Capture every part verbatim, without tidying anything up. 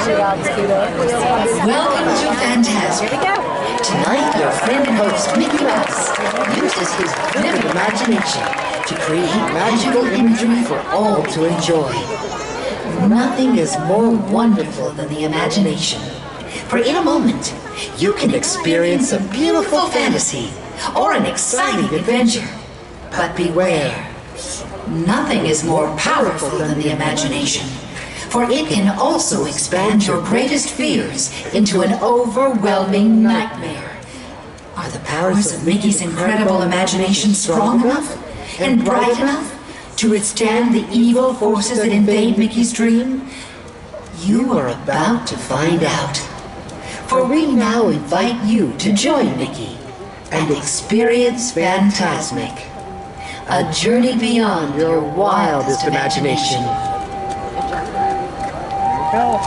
Welcome to Fantasmic. Tonight, your friend and host, Mickey Mouse, uses his vivid imagination to create magical imagery for all to enjoy. Nothing is more wonderful than the imagination. For in a moment, you can experience a beautiful fantasy or an exciting adventure. But beware, nothing is more powerful than the imagination. For it can also expand your greatest fears into an overwhelming nightmare. Are the powers of Mickey's incredible imagination strong enough and bright enough to withstand the evil forces that invade Mickey's dream? You are about to find out. For we now invite you to join Mickey and experience Fantasmic, a journey beyond your wildest imagination. Go.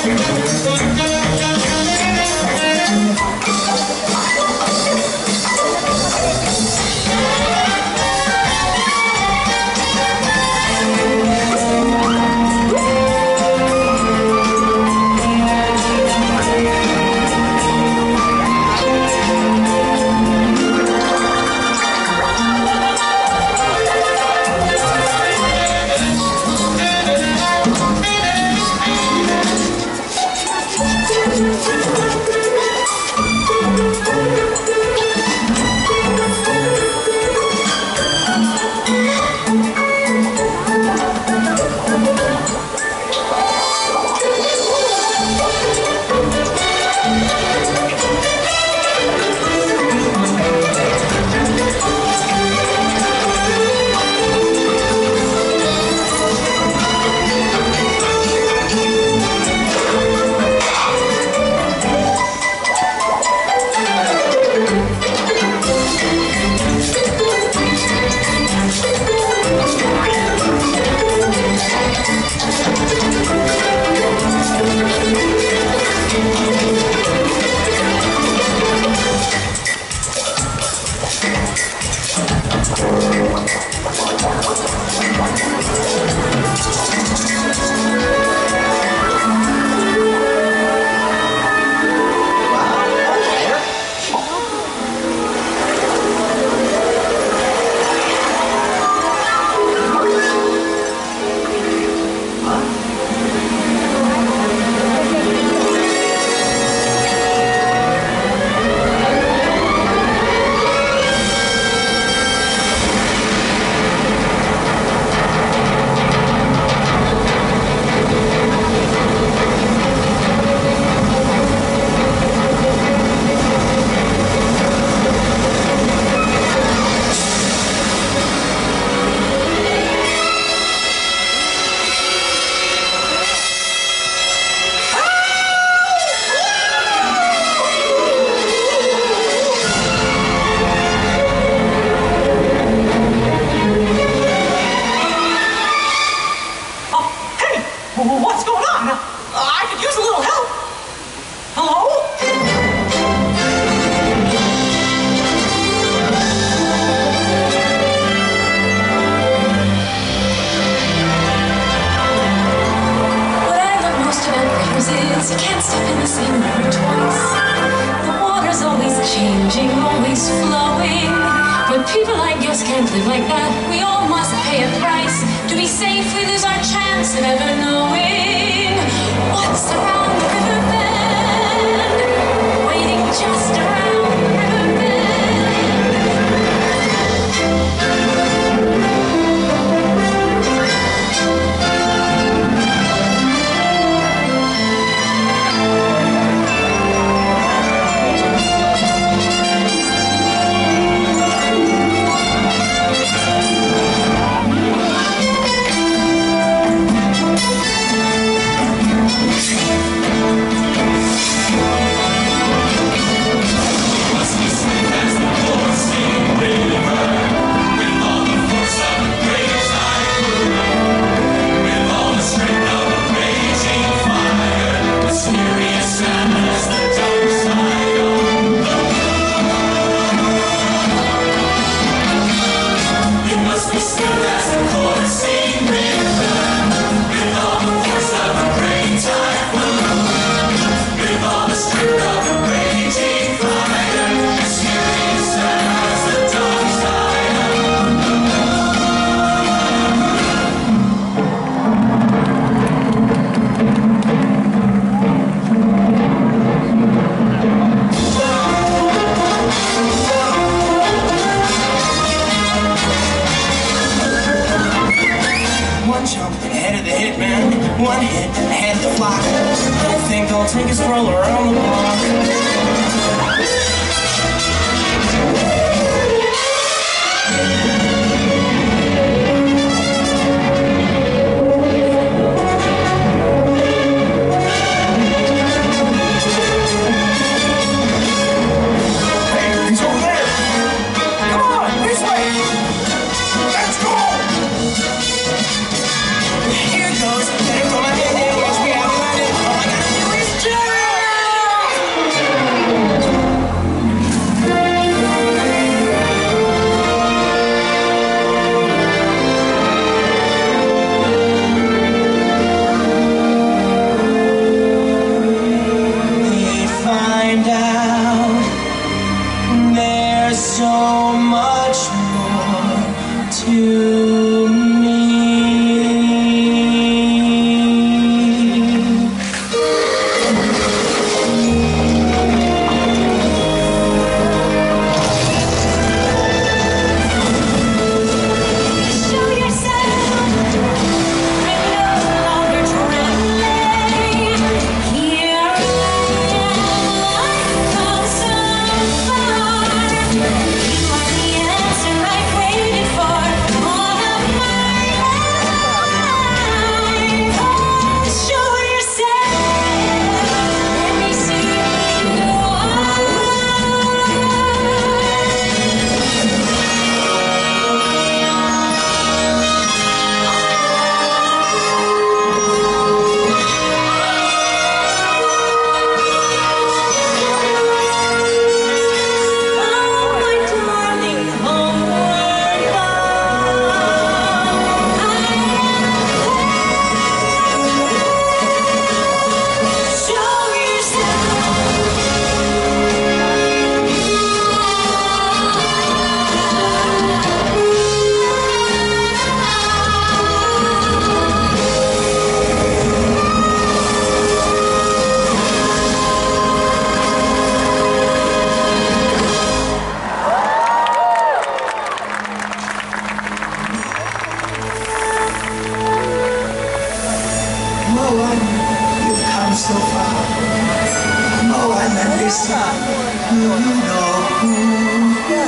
What's going on? I could use a little help. Hello? What I love most about rivers is you can't step in the same river twice. The water's always changing, always flowing. But people like us can't live like that. We all must pay a price. To be safe, we lose our chance of ever knowing what's around the river bend, waiting just around the river one hit, ahead of the flock. I think I'll take a stroll around the block. Hey, he's over there! Come on, this way! Let's go! Here goes, better throw my hand in, watch me out, oh my God. is who you know who you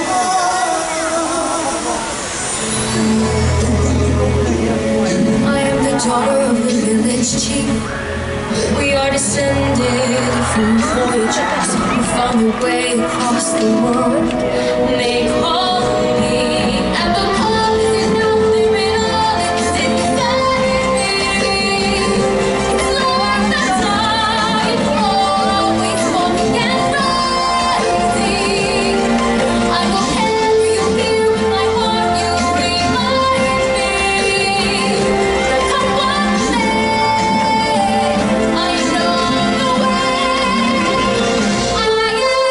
I am the daughter of the village chief. We are descended from voyagers who found their way across the world. They call me and the clouds is nothing at all inside me. It's love that's high, always walking and rising. I will carry you here in my heart. You remind me that come one day I know the way. I am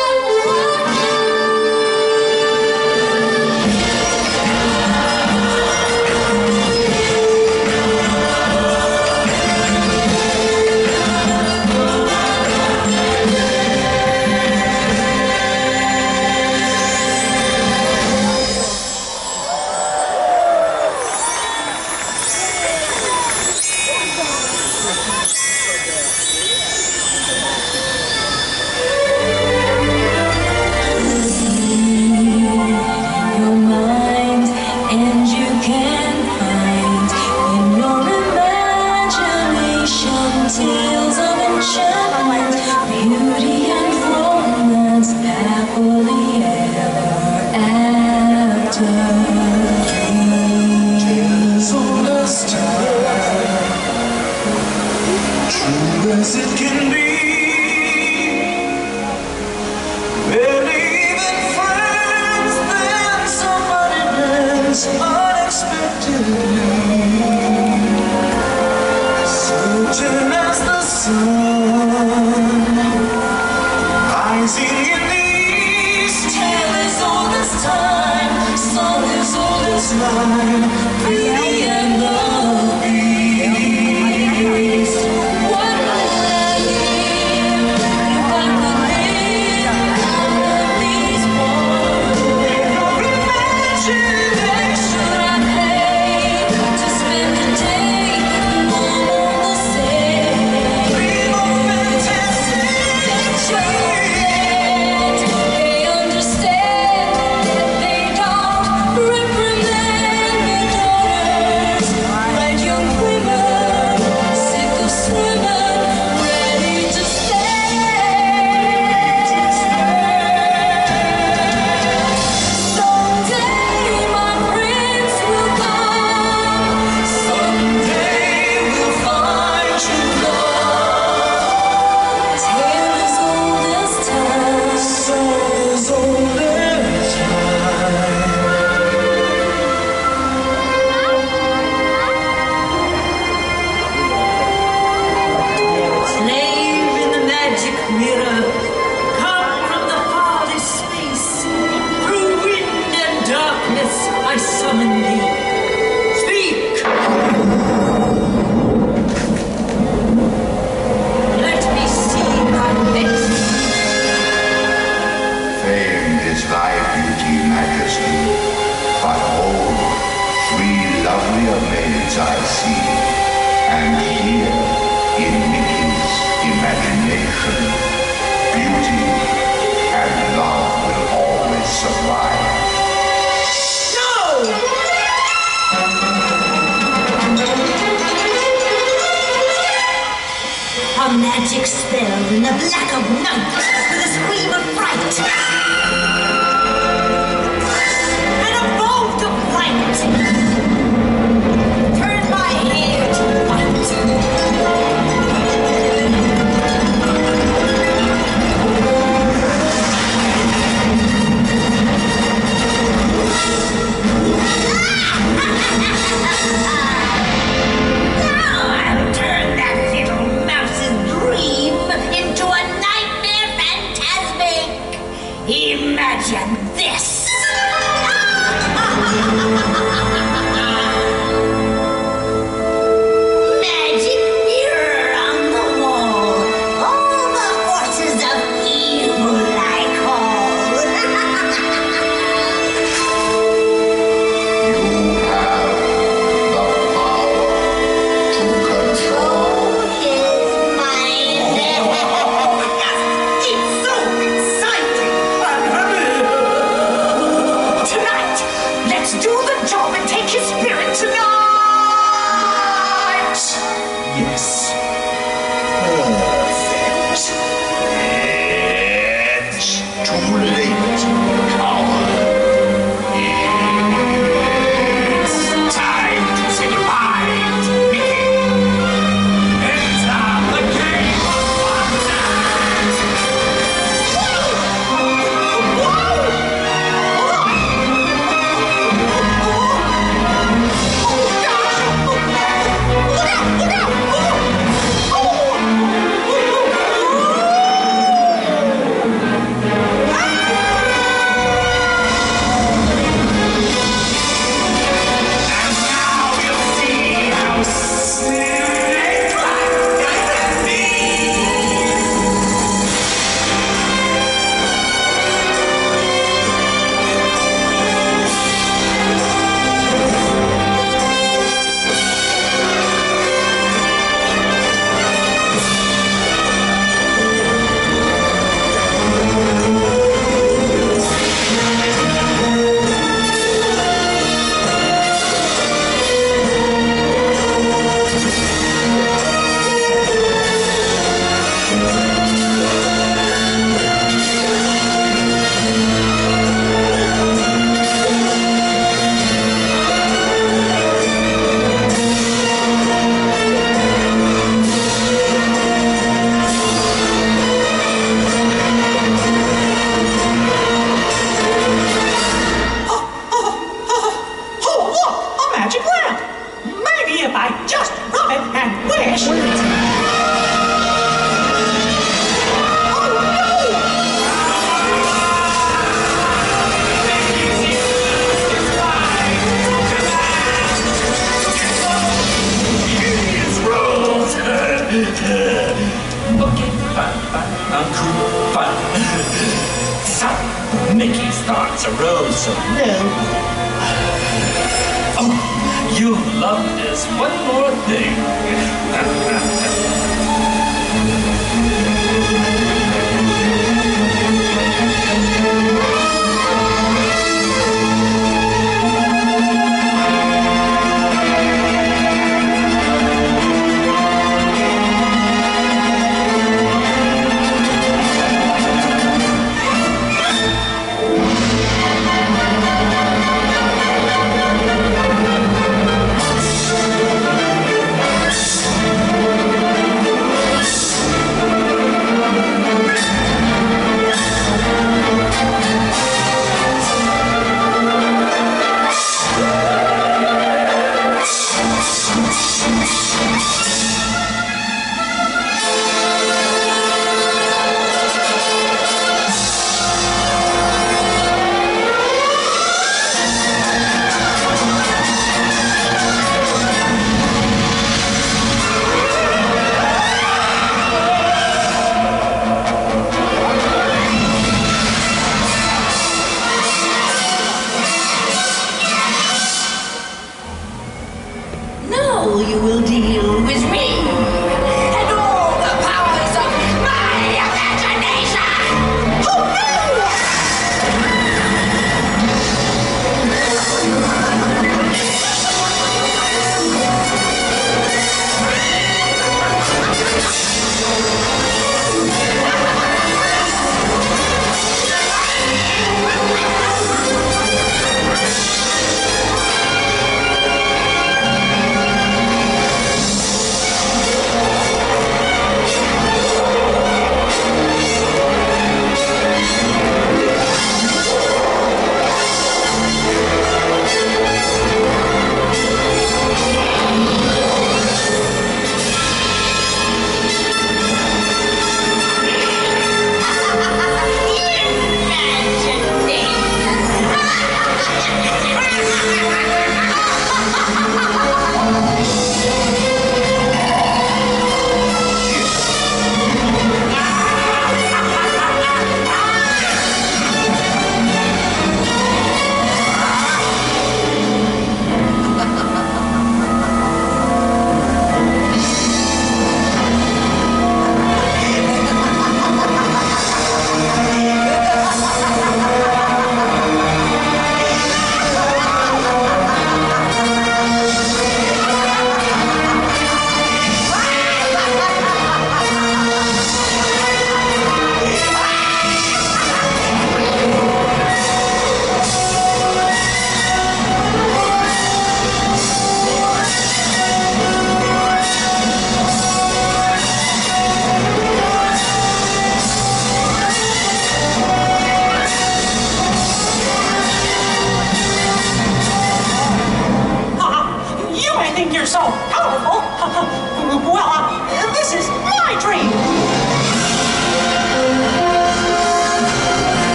your mind, and you can find in your imagination tales of enchantment, beauty and romance, happily ever after. Tales old as time, true as it can be. Believe in friends, then somebody ends unexpectedly. Certain as the sun, rising in the east. Tale as old as time, song as old as Time, beauty and the beast. What will I give if I could live out of these walls? What should I pay to spend a day more on the same? They understand that they don't reprimand their daughters, like young women, sick of swimming, ready to someday my prince will come. Someday we'll find true love. Tale as old as time. Soul as old as time. Slave in the magic mirror, come from the farthest space. Through wind and darkness I summon thee. Speak! Let me see thy face. Famed is thy beauty, majesty, but hold, three lovelier maids I see, and here, in Mickey's imagination, beauty and love will always survive. No! A magic spell in the black of night with a scream of fright. And a bolt of light. Turn my hair to white. Now I'll turn that little mouse's dream into a nightmare phantasmic. He Okay, fine, fine. I'm cool, fine. So, Mickey's thoughts arose so low. Oh, you'll love this one more thing.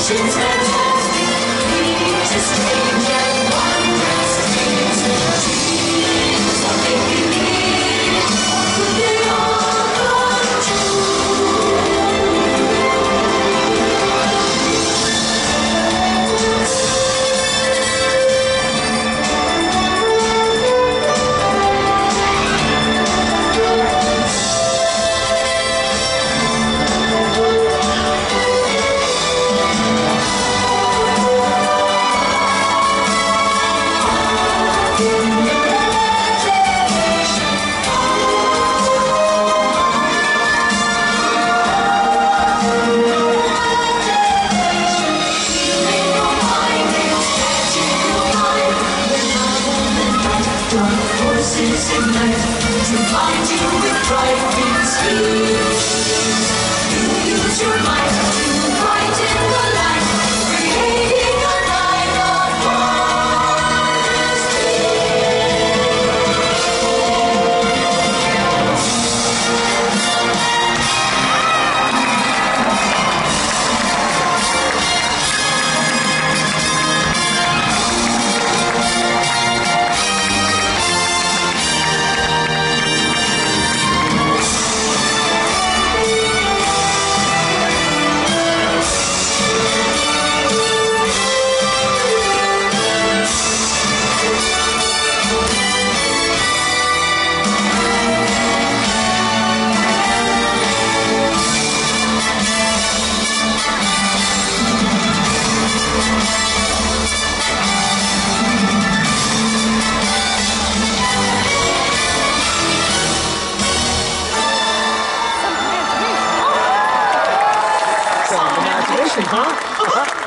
imagination's fantastic, leading to strange and wondrous dreams. Dreams of make-believe, could they all come true? Forces ignite to bind you with frightening speed. You use your might to brighten the light, creating a night of wondrous Some imagination, huh?